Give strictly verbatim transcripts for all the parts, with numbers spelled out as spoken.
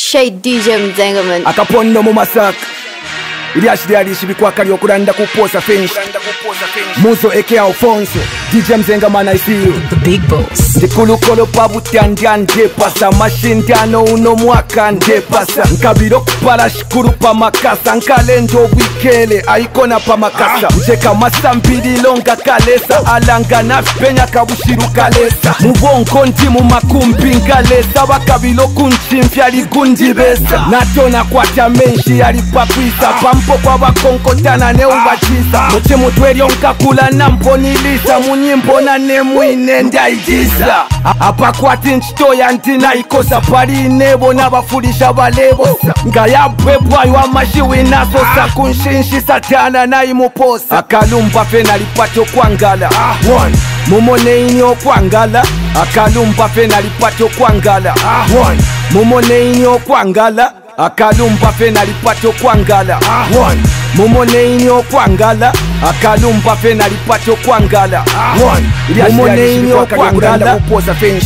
Shade D J Mzengaman akapondo mu masaka ili ashirialishi bikwakali okulanda kuposa finish Muzo aka Alfonso D J Mzengaman I see you the big boss ndikulukolo pabutyandia ndepasa mashindano uno mwaka ndepasa nkabiro kupala shikuru pa makasa nkalendo wikele aikona pa makasa mcheka masambili longa kalesa alanga na penya kabushiru kalesa mubongo ndi mu makumbi ngalesa bakabilo kunchimfya ligundibesa natona kwata menshi yali papisa pampo kwa bakonkotana ne ubachisa muchimu tweryo nkakula namponilisa munyimbo na nemwine ndaijiza apa kwati nchitoya ndinaikosa pali inebo nabafulisha balebosa ngayabwebwayo amashiwi nasosa kunshinshisa tana naimuposa akalumba fena lipato kwangala mumone inyo kwangala akalumba fena lipato kwangala mumone inyo kwangala akalumba fena lipato kwangala mumone inyo kwangala akalumba fena lipato kwangala mumone inyo kwangala kuposa finish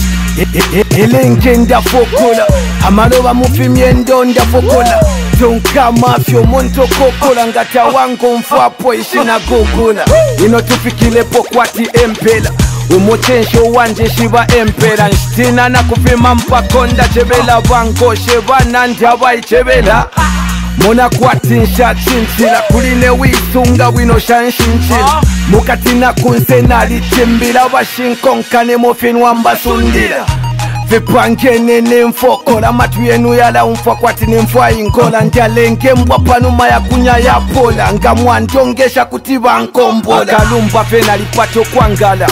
elenge ndafokola amaloba mufimye ndo ndafokola tonka mafyo monto kokola ngata wango mfapo ishina gogola ino tufikilepo kwati empela umutensho wanje shiba empera nshtina na kufima mpakonda chebela bango sheba nandaba ichebela mona kwatinsha chinchila kuline wisunga wino shanshinchila mukatina kunsenali chimbila bashinkonkane mofinwa mbasundila vipangene nemfokola matu yenu yala umfa kwati nemfwa inkola ndialenge mbwa panuma ya kunya ya pola nga mwandongesha kutiba nkombola akalumba fena lipato kwangala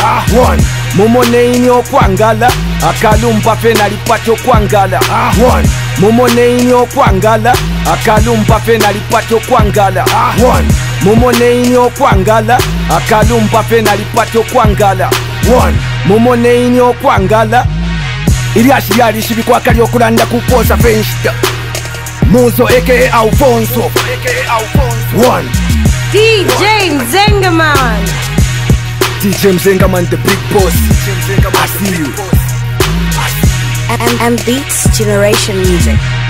mumone inyo kwangala akalumba fena lipato kwangala mumone inyo kwangala akalumba fena lipato kwangala mumone inyo kwangala akalumba fena lipato kwangala mumone inyo kwangala ili ashirialishi bikwakali okulanda kuposa fenshita Muzo aka Alfonso One D J Mzengaman D J Mzengaman the big boss I see you and, and Beats Generation Music.